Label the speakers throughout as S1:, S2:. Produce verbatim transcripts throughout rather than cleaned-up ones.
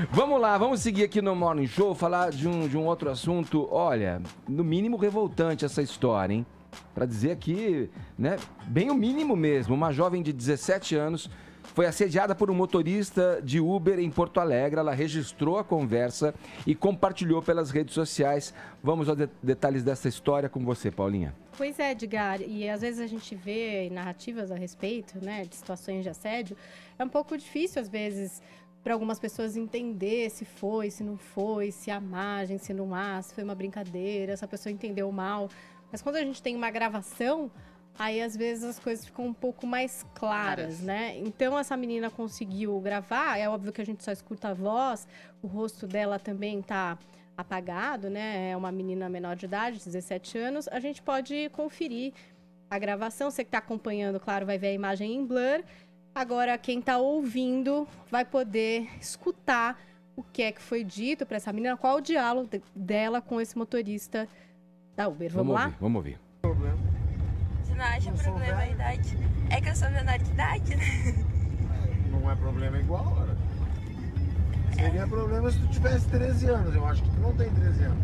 S1: Vamos lá, vamos seguir aqui no Morning Show, falar de um, de um outro assunto. Olha, no mínimo revoltante essa história, hein? Pra dizer aqui, né, bem o mínimo mesmo. Uma jovem de dezessete anos foi assediada por um motorista de Uber em Porto Alegre. Ela registrou a conversa e compartilhou pelas redes sociais. Vamos aos de- detalhes dessa história com você, Paulinha.
S2: Pois é, Edgar, e às vezes a gente vê narrativas a respeito, né, de situações de assédio. É um pouco difícil, às vezes, para algumas pessoas entender se foi, se não foi, se há margem, se não há, se foi uma brincadeira, se a pessoa entendeu mal. Mas quando a gente tem uma gravação, aí às vezes as coisas ficam um pouco mais claras, né? Então essa menina conseguiu gravar, é óbvio que a gente só escuta a voz, o rosto dela também tá apagado, né? É uma menina menor de idade, dezessete anos. A gente pode conferir a gravação, você que tá acompanhando, claro, vai ver a imagem em blur. Agora, quem tá ouvindo vai poder escutar o que é que foi dito para essa menina, qual o diálogo de- dela com esse motorista da Uber. Vamos, lá?
S1: Ouvir, vamos ouvir.
S3: Você não acha problema a idade? É que eu sou menor de idade, né?
S4: Não é problema igual, ora. Seria problema se tu tivesse treze anos. Eu acho que tu não tem treze anos.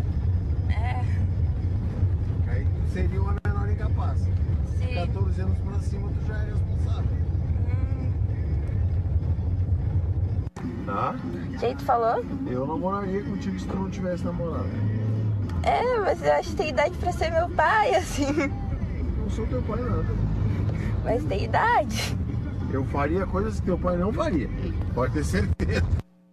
S3: É,
S4: Aí tu seria uma menor incapaz.
S3: sim.
S4: quatorze anos pra cima tu já é responsável. Tá?
S3: Jeito falou?
S4: Eu namoraria contigo se tu não tivesse namorado.
S3: É, mas eu acho que tem idade pra ser meu pai, assim.
S4: Não sou teu pai nada.
S3: Mas tem idade.
S4: Eu faria coisas que teu pai não faria. Pode ter certeza.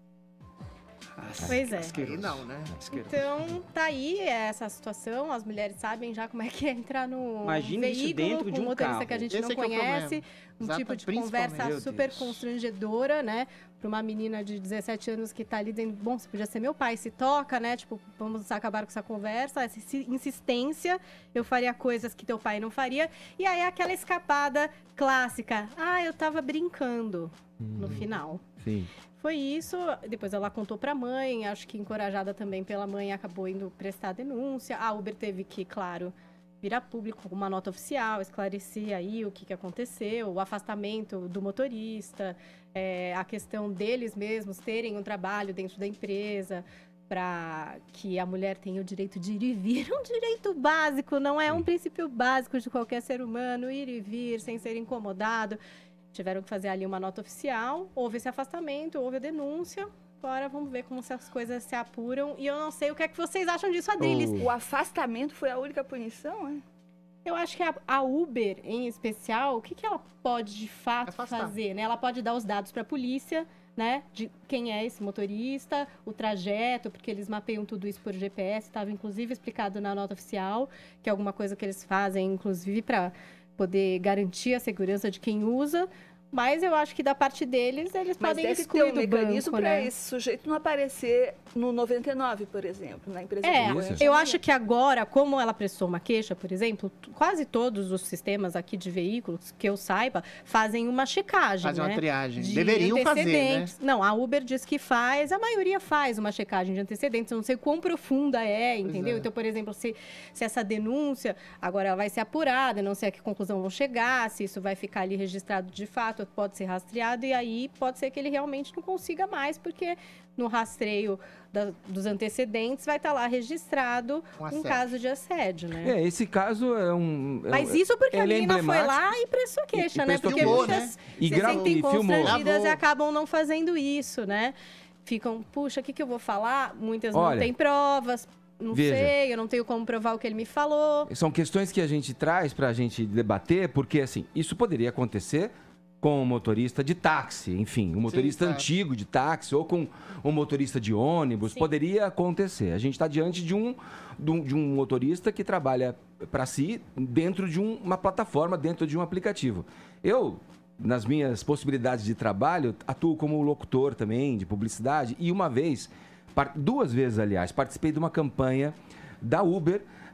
S2: Pois é.
S5: Aí não, né?
S2: Então, tá aí essa situação. As mulheres sabem já como é que é entrar no
S5: Imagina isso
S2: veículo
S5: dentro
S2: com
S5: de um
S2: um motorista
S5: carro.
S2: que a gente
S5: Esse
S2: não
S5: é que é o
S2: conhece.
S5: problema.
S2: Um
S5: Exato,
S2: tipo de
S5: principalmente.
S2: conversa
S5: Meu
S2: super
S5: Deus.
S2: constrangedora, né? Pra uma menina de dezessete anos que tá ali dizendo, bom, você podia ser meu pai, se toca, né? Tipo, vamos acabar com essa conversa, essa insi- insistência. Eu faria coisas que teu pai não faria. E aí aquela escapada clássica. Ah, eu tava brincando no final.
S1: Sim.
S2: Foi isso, depois ela contou pra mãe, acho que encorajada também pela mãe, acabou indo prestar denúncia. A Uber teve que, claro, virar público uma nota oficial, esclarecer aí o que, que aconteceu, o afastamento do motorista, é, a questão deles mesmos terem um trabalho dentro da empresa, para que a mulher tenha o direito de ir e vir. Um direito básico, não é um princípio básico de qualquer ser humano, ir e vir sem ser incomodado. Tiveram que fazer ali uma nota oficial, houve esse afastamento, houve a denúncia. Agora vamos ver como essas coisas se apuram. E eu não sei o que é que vocês acham disso, Adriles.
S1: Oh.
S3: O afastamento foi a única punição, é?
S2: Eu acho que a, a Uber, em especial, o que, que ela pode de fato
S5: Afastar.
S2: fazer, né? Ela pode dar os dados para a polícia, né? De quem é esse motorista, o trajeto, porque eles mapeiam tudo isso por G P S. Estava, inclusive, explicado na nota oficial, que é alguma coisa que eles fazem, inclusive, para poder garantir a segurança de quem usa. Mas eu acho que da parte deles, eles
S3: Mas
S2: podem
S3: deve ter
S2: excluir
S3: um
S2: do
S3: mecanismo
S2: banco,
S3: para
S2: né?
S3: esse sujeito não aparecer no noventa e nove, por exemplo, na empresa
S2: É,
S3: que conhece.
S2: eu acho que agora, como ela prestou uma queixa, por exemplo, t- quase todos os sistemas aqui de veículos, que eu saiba, fazem uma checagem,
S5: Fazer
S2: né?
S5: uma triagem.
S2: De
S5: Deveriam fazer, né?
S2: antecedentes. Não, a Uber diz que faz, a maioria faz uma checagem de antecedentes. Eu não sei quão profunda é, entendeu?
S5: é.
S2: Então, por exemplo, se, se essa denúncia agora ela vai ser apurada, não sei a que conclusão vão chegar, se isso vai ficar ali registrado de fato, pode ser rastreado, e aí pode ser que ele realmente não consiga mais, porque no rastreio da- dos antecedentes vai estar lá registrado
S5: Um
S2: um,
S5: assédio.
S2: caso de assédio, né?
S1: É, esse caso é um... é-
S2: Mas isso porque a
S1: ele é
S2: menina foi
S1: emblemático.
S2: lá e prestou queixa,
S1: E- e
S2: né?
S1: prestou
S2: Porque
S5: queixa.
S2: muitas
S1: E
S2: se
S1: gra-
S2: sentem
S1: e filmou.
S2: constrangidas e
S5: Gravou.
S2: acabam não fazendo isso, né? Ficam, puxa, o que, que eu vou falar? Muitas
S1: Olha,
S2: não têm provas, não
S1: veja.
S2: sei, eu não tenho como provar o que ele me falou.
S1: São questões que a gente traz para a gente debater, porque assim, isso poderia acontecer com um motorista de táxi, enfim, um motorista
S5: claro.
S1: antigo de táxi ou com um motorista de ônibus,
S2: Sim.
S1: poderia acontecer. A gente está diante de um, de um, de um motorista que trabalha para si dentro de um- uma plataforma, dentro de um aplicativo. Eu, nas minhas possibilidades de trabalho, atuo como locutor também, de publicidade, e uma vez, par- duas vezes, aliás, participei de uma campanha da Uber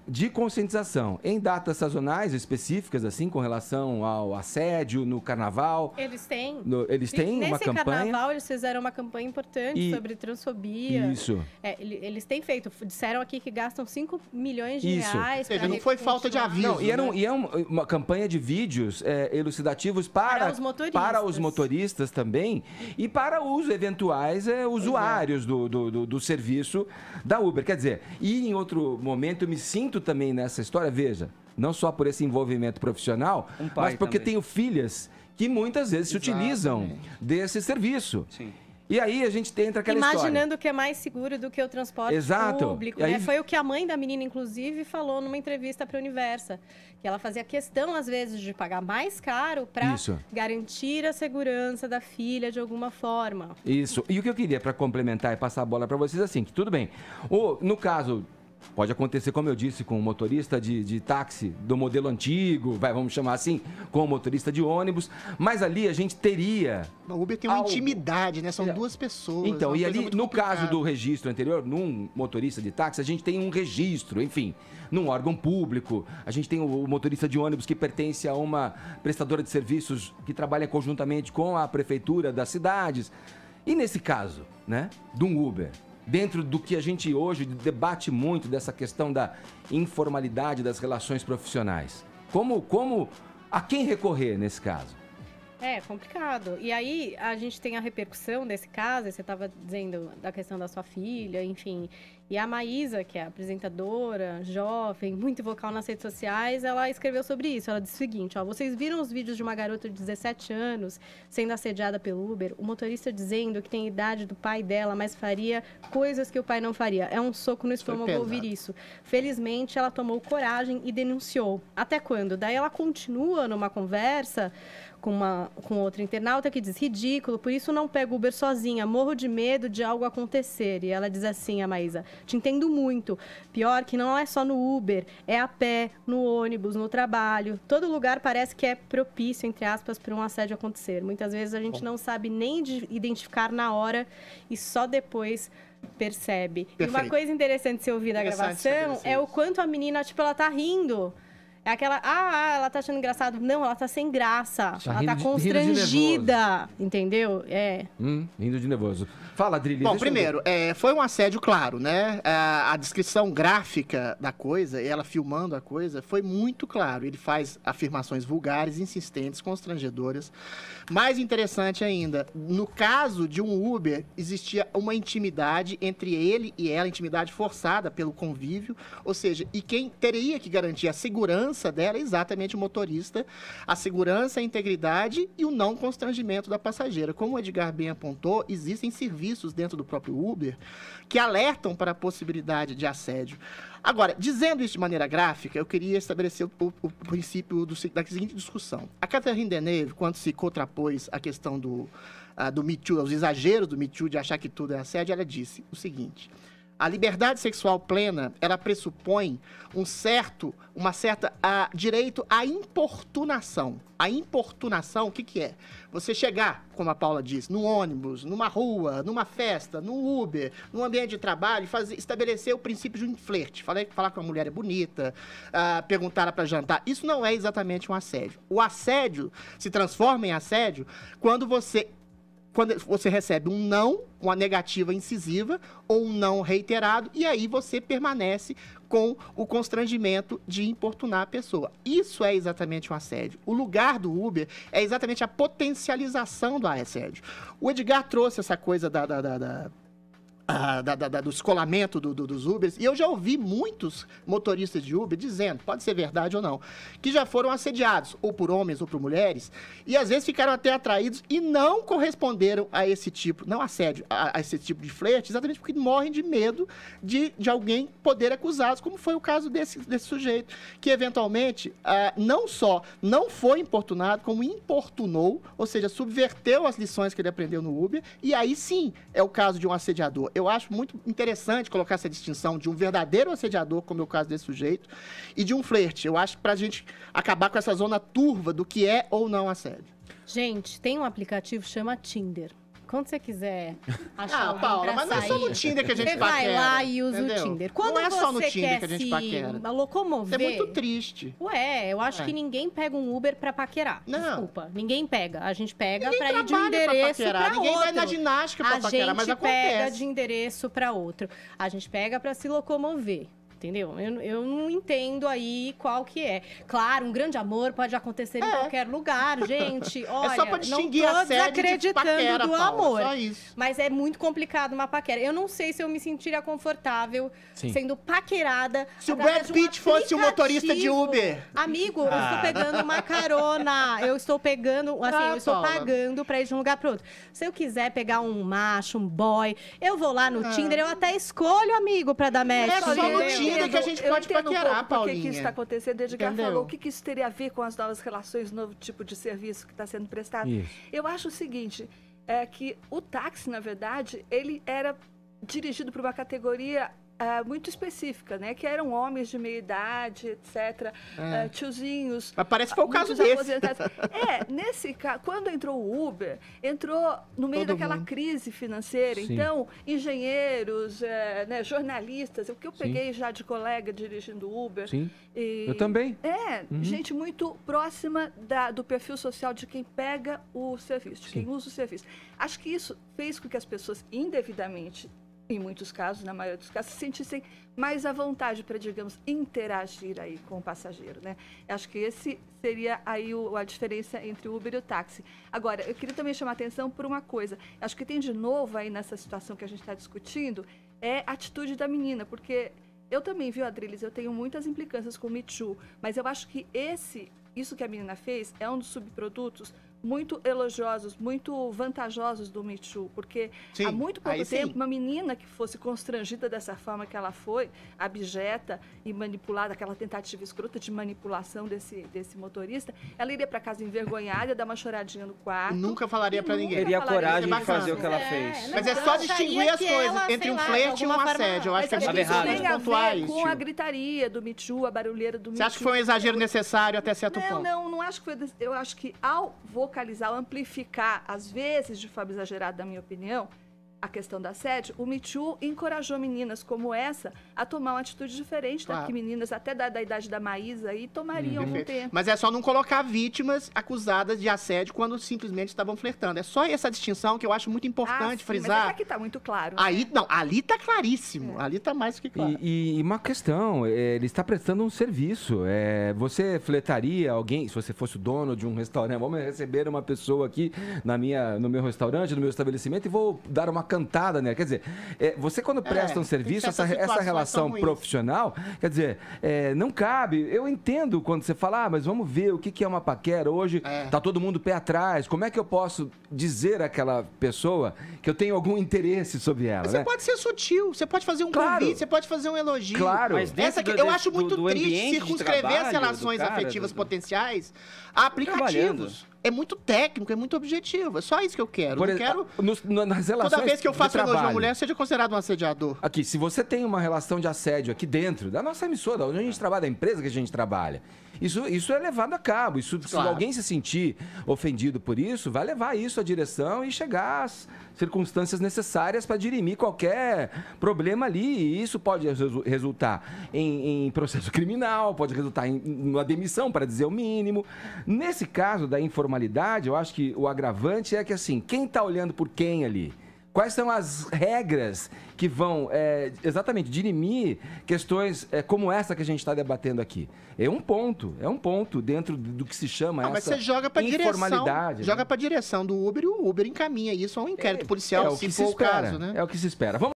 S1: de conscientização em datas sazonais específicas, assim, com relação ao assédio no carnaval.
S2: Eles têm.
S1: No, eles têm
S2: Nesse
S1: uma campanha.
S2: Nesse carnaval, eles fizeram uma campanha importante
S1: E...
S2: sobre transfobia.
S1: Isso.
S2: É, eles têm feito. Disseram aqui que gastam cinco milhões de
S1: Isso.
S2: reais.
S5: Ou seja, não foi falta de aviso.
S1: Não, e era um,
S5: né?
S1: e é um, uma campanha de vídeos é, elucidativos para,
S2: Para os motoristas.
S1: para os motoristas também e para os eventuais é, usuários do, do, do, do serviço da Uber. Quer dizer, e em outro momento eu me sinto também nessa história, veja, não só por esse envolvimento profissional,
S6: Um pai
S1: mas porque
S6: também.
S1: tenho filhas que muitas vezes se utilizam
S5: Exatamente.
S1: desse serviço.
S6: Sim.
S1: E aí a gente entra aquela
S2: Imaginando
S1: história.
S2: que é mais seguro do que o transporte
S1: Exato.
S2: público.
S1: E aí-
S2: Né? Foi o que a mãe da menina, inclusive, falou numa entrevista para a Universa. Que ela fazia questão, às vezes, de pagar mais caro para
S1: Isso.
S2: garantir a segurança da filha de alguma forma.
S1: Isso. E o que eu queria para complementar e passar a bola para vocês assim, que tudo bem. O, no caso, pode acontecer, como eu disse, com o motorista de, de táxi do modelo antigo, vai, vamos chamar assim, com o motorista de ônibus, mas ali a gente teria...
S5: O Uber tem uma
S1: algo-
S5: intimidade, né? São
S1: É.
S5: duas pessoas.
S1: Então,
S5: é uma
S1: e
S5: coisa
S1: ali,
S5: muito
S1: no
S5: complicada.
S1: caso do registro anterior, num motorista de táxi, a gente tem um registro, enfim, num órgão público. A gente tem o motorista de ônibus que pertence a uma prestadora de serviços que trabalha conjuntamente com a prefeitura das cidades. E nesse caso, né, de um Uber, dentro do que a gente hoje debate muito dessa questão da informalidade das relações profissionais, como, como a quem recorrer nesse caso?
S2: É, complicado. E aí, a gente tem a repercussão desse caso, você estava dizendo da questão da sua filha, enfim. E a Maísa, que é apresentadora, jovem, muito vocal nas redes sociais, ela escreveu sobre isso. Ela disse o seguinte, ó, vocês viram os vídeos de uma garota de dezessete anos sendo assediada pelo Uber? O motorista dizendo que tem a idade do pai dela, mas faria coisas que o pai não faria. É um soco no estômago
S5: pesado.
S2: ouvir isso. Felizmente, ela tomou coragem e denunciou. Até quando? Daí ela continua numa conversa com, uma, com outra internauta que diz, ridículo, por isso não pego Uber sozinha, morro de medo de algo acontecer. E ela diz assim, a Maísa, te entendo muito. Pior que não é só no Uber, é a pé, no ônibus, no trabalho. Todo lugar parece que é propício, entre aspas, para um assédio acontecer. Muitas vezes a gente não sabe nem de identificar na hora e só depois percebe. E uma
S5: Perfeito.
S2: coisa interessante de se ouvir da
S5: Interessante
S2: gravação
S5: estabelecer
S2: é o
S5: isso.
S2: quanto a menina, tipo, ela tá rindo. É aquela, ah, ah, ela tá achando engraçado. Não, ela tá sem graça.
S1: Tá
S2: ela
S1: rindo
S2: tá
S1: de- rindo de
S2: constrangida, entendeu? É.
S1: Hum, rindo de nervoso. Fala, Drilly.
S5: Bom,
S1: deixa eu-
S5: primeiro, é, foi um assédio claro, né? A, a descrição gráfica da coisa, ela filmando a coisa, foi muito claro. Ele faz afirmações vulgares, insistentes, constrangedoras. Mais interessante ainda, no caso de um Uber, existia uma intimidade entre ele e ela, intimidade forçada pelo convívio, ou seja, e quem teria que garantir a segurança dela é exatamente o motorista, a segurança, a integridade e o não constrangimento da passageira. Como o Edgar bem apontou, existem serviços dentro do próprio Uber que alertam para a possibilidade de assédio. Agora, dizendo isso de maneira gráfica, eu queria estabelecer o, o- o princípio do, da seguinte discussão. A Catherine Deneuve, quando se contrapôs à questão do, ah, do Me Too, aos exageros do Me Too, de achar que tudo é assédio, ela disse o seguinte: a liberdade sexual plena, ela pressupõe um certo, uma certa ah, direito à importunação. A importunação, o que, que é? Você chegar, como a Paula disse, no ônibus, numa rua, numa festa, no Uber, num ambiente de trabalho, e fazer, estabelecer o princípio de um flerte. Falar, falar que uma mulher é bonita, ah, perguntar ela para jantar. Isso não é exatamente um assédio. O assédio se transforma em assédio quando você quando você recebe um não, uma negativa incisiva ou um não reiterado, e aí você permanece com o constrangimento de importunar a pessoa. Isso é exatamente um assédio. O lugar do Uber é exatamente a potencialização do assédio. O Edgar trouxe essa coisa da... da, da, da Ah, da, da, da, do escolamento do, do, dos Ubers, e eu já ouvi muitos motoristas de Uber dizendo, pode ser verdade ou não, que já foram assediados, ou por homens ou por mulheres, e às vezes ficaram até atraídos e não corresponderam a esse tipo, não assédio, a, a esse tipo de flerte, exatamente porque morrem de medo de, de alguém poder acusá-los, como foi o caso desse, desse sujeito, que eventualmente ah, não só não foi importunado, como importunou, ou seja, subverteu as lições que ele aprendeu no Uber, e aí sim é o caso de um assediador. Eu acho muito interessante colocar essa distinção de um verdadeiro assediador, como é o caso desse sujeito, e de um flerte. Eu acho que pra gente acabar com essa zona turva do que é ou não assédio.
S2: Gente, tem um aplicativo que chama Tinder. quando você quiser achar
S5: Ah,
S2: alguém
S5: Paula,
S2: pra
S5: mas não é
S2: sair,
S5: só no Tinder que a gente
S2: você
S5: paquera.
S2: vai lá e usa
S5: entendeu?
S2: o Tinder. Quando
S5: não é só no
S2: você
S5: Tinder
S2: quer
S5: que a gente
S2: se
S5: paquera.
S2: locomover...
S5: É muito triste.
S2: Ué, eu acho
S5: É.
S2: que ninguém pega um Uber pra paquerar.
S5: Não.
S2: Desculpa, ninguém pega. A gente pega
S5: Ninguém
S2: pra ir de um
S5: trabalha pra
S2: endereço
S5: paquerar,
S2: pra
S5: ninguém
S2: outro.
S5: vai na ginástica pra
S2: a
S5: paquerar, mas
S2: gente pega
S5: acontece.
S2: de endereço pra outro. A gente pega pra se locomover. Entendeu? Eu, eu não entendo aí qual que é. Claro, um grande amor pode acontecer em
S5: É.
S2: qualquer lugar, gente. Olha,
S5: é só pra distinguir
S2: não tô
S5: a sede de
S2: desacreditando
S5: paquera,
S2: do
S5: Paula,
S2: amor.
S5: só isso.
S2: Mas é muito complicado uma paquera. Eu não sei se eu me sentiria confortável
S1: Sim.
S2: sendo paquerada.
S5: Se o
S2: através
S5: Brad
S2: de um
S5: Pitt fosse o motorista de
S2: aplicativo.
S5: Uber.
S2: Amigo, eu estou pegando uma carona. Eu estou pegando, assim,
S5: Ah,
S2: eu estou
S5: Paula.
S2: pagando pra ir de um lugar pro outro. Se eu quiser pegar um macho, um boy, eu vou lá no
S5: Ah.
S2: Tinder, eu até escolho amigo pra dar match.
S5: É só no
S2: entendeu?
S5: Tinder que a gente
S6: eu
S5: pode
S6: entendo
S5: paquerar,
S6: um pouco por que
S5: Paulinha.
S6: que isso está acontecendo. Edgar
S5: Entendeu?
S6: falou o que, que isso teria a ver com as novas relações, novo tipo de serviço que está sendo prestado.
S1: Isso.
S6: Eu acho o seguinte, é que o táxi, na verdade, ele era dirigido para uma categoria ah, muito específica, né? Que eram homens de meia idade, etcétera,
S5: É.
S6: ah, tiozinhos.
S5: Mas parece que foi o caso
S6: muitos
S5: desse.
S6: aposentados. É, nesse caso, quando entrou o Uber, entrou no meio
S5: Todo
S6: daquela
S5: mundo.
S6: crise financeira.
S1: Sim.
S6: Então, engenheiros, é, né, jornalistas, o que eu
S1: Sim.
S6: peguei já de colega dirigindo Uber.
S1: Sim.
S6: E-
S1: Eu também.
S6: É,
S1: Uhum.
S6: gente muito próxima da- do perfil social de quem pega o serviço, de
S1: Sim.
S6: quem usa o serviço. Acho que isso fez com que as pessoas, indevidamente, em muitos casos, na maioria dos casos, se sentissem mais à vontade para, digamos, interagir aí com o passageiro, né? Acho que esse seria aí o- a diferença entre o Uber e o táxi. Agora, eu queria também chamar a atenção por uma coisa. Acho que tem de novo aí nessa situação que a gente está discutindo, é a atitude da menina, porque eu também, viu, Adriles, eu tenho muitas implicâncias com o Me Too, mas eu acho que esse, isso que a menina fez é um dos subprodutos muito elogiosos, muito vantajosos do Me Too, porque
S5: Sim,
S6: há muito pouco
S5: aí
S6: tempo,
S5: sim.
S6: uma menina que fosse constrangida dessa forma que ela foi, abjeta e manipulada, aquela tentativa escrota de manipulação desse, desse motorista, ela iria para casa envergonhada, dar uma choradinha no quarto.
S5: Nunca falaria
S6: e
S5: pra
S6: nunca
S5: ninguém.
S7: Teria
S6: falaria
S7: coragem
S5: isso.
S7: de fazer o que ela
S2: É,
S7: fez.
S2: não,
S5: Mas é
S2: eu
S5: só
S2: acharia
S5: distinguir as
S2: que
S5: coisas
S2: ela,
S5: entre
S2: sei
S5: um
S2: lá, de
S5: flerte e um
S2: alguma forma-
S5: assédio. Eu acho
S6: Mas
S5: que a
S6: acho
S5: gente
S6: que
S5: tem
S6: isso
S7: errado.
S5: que
S6: tem a
S5: pontuar
S6: ver
S5: isso.
S6: com a gritaria do Me Too, a barulheira do Me
S5: Você acha que
S6: Too.
S5: foi um exagero necessário até certo
S6: Não,
S5: ponto?
S6: não, não acho que foi. des- Eu acho que ao vocalizar, ao amplificar, às vezes de forma exagerada, na minha opinião, a questão da assédio, o Me Too encorajou meninas como essa a tomar uma atitude diferente da
S5: Claro.
S6: que meninas até da, da idade da Maísa aí tomariam um
S5: Perfeito.
S6: tempo.
S5: Mas é só não colocar vítimas acusadas de assédio quando simplesmente estavam flertando. É só essa distinção que eu acho muito importante
S6: Ah, sim, Mas
S5: frisar.
S6: é que tá muito claro. né?
S5: Aí, não, ali tá claríssimo. Ali tá mais que claro.
S1: E, e uma questão, é, ele está prestando um serviço. É, você fletaria alguém, se você fosse o dono de um restaurante, vamos receber uma pessoa aqui na minha, no meu restaurante, no meu estabelecimento e vou dar uma cantada nela. Quer dizer, é, você quando presta um
S5: tem
S1: serviço, essa,
S5: certas
S1: essa
S5: situações
S1: relação
S5: tão ruins.
S1: profissional, quer dizer, é, não cabe. Eu entendo quando você fala, ah, mas vamos ver o que, que é uma paquera. Hoje
S5: É.
S1: tá todo mundo pé atrás. Como é que eu posso dizer àquela pessoa que eu tenho algum interesse sobre ela,
S5: Mas
S1: né?
S5: você pode ser sutil, você pode fazer um
S1: Claro.
S5: convite, você pode fazer um elogio.
S1: Claro.
S7: Mas dentro
S5: Essa que,
S7: do-
S5: eu
S7: desse-
S5: acho muito
S7: do- do
S5: triste
S7: ambiente de
S5: circunscrever as
S7: trabalho do
S5: relações
S7: cara,
S5: afetivas
S7: do-
S5: potenciais a aplicativos.
S7: Trabalhando.
S5: É muito técnico, é muito objetivo. É só isso que eu quero.
S1: Por
S5: não
S1: ex-
S5: quero
S1: nos- no- nas relações
S5: toda vez que eu
S1: de
S5: faço elogio a uma
S1: trabalho.
S5: mulher, seja considerado um assediador.
S1: Aqui, se você tem uma relação de assédio aqui dentro da nossa emissora, onde a gente trabalha, da empresa que a gente trabalha, isso, isso é levado a cabo. Isso,
S5: Claro.
S1: Se alguém se sentir ofendido por isso, vai levar isso à direção e chegar às circunstâncias necessárias para dirimir qualquer problema ali. E isso pode resu- resultar em, em processo criminal, pode resultar em uma demissão, para dizer o mínimo. Nesse caso da informalidade, eu acho que o agravante é que, assim, quem está olhando por quem ali? Quais são as regras que vão é, exatamente dirimir questões é, como essa que a gente está debatendo aqui? É um ponto, é um ponto dentro do que se chama
S5: Não, mas
S1: essa
S5: você joga pra direção.
S1: informalidade.
S5: Joga
S1: né?
S5: pra direção do Uber e o Uber encaminha isso a um inquérito
S1: É
S5: policial,
S1: o
S5: se
S1: que se
S5: for o
S1: espera.
S5: caso, né?
S1: É o que se espera. Vamos